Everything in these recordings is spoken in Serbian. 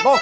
Ho!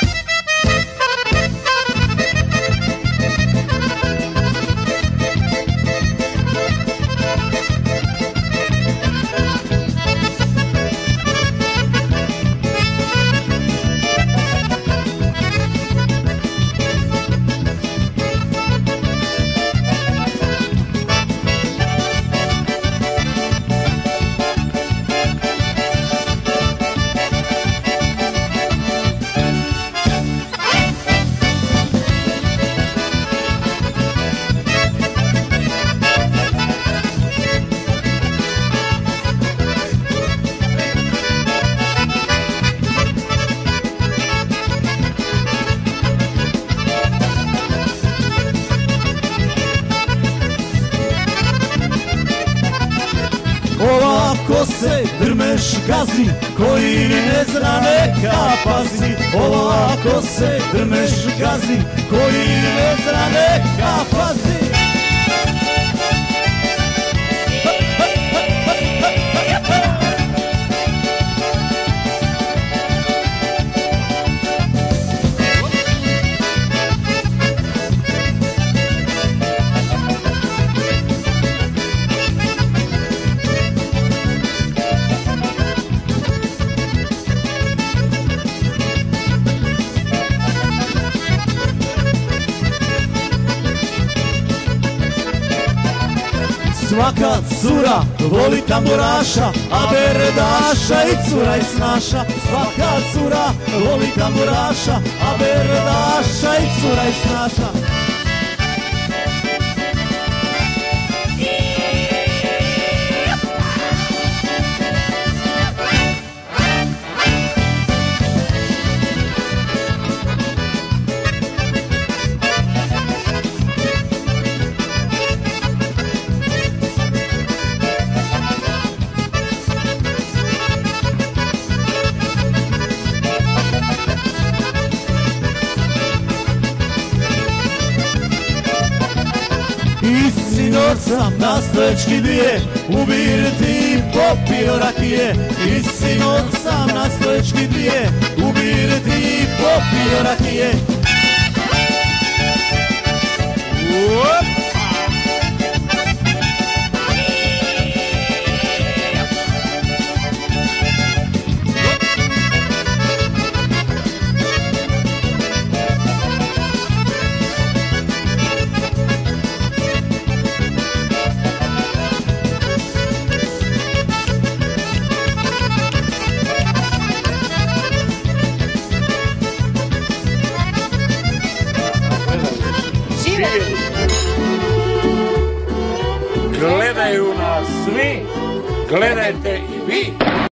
Ovako se drmeš gazi, koji ne zna neka pazi. Ovako se drmeš gazi, koji ne zna neka pazi. Svaka cura voli tamburaša, a beredaša i cura i snaša. Svaka cura voli tamburaša, a beredaša i cura i snaša. I sinoć sam na stoečki bije, u birti popio rakije. I sinoć sam na stoečki bije, u birti popio rakije. Gledaju nas svi, gledajte i vi.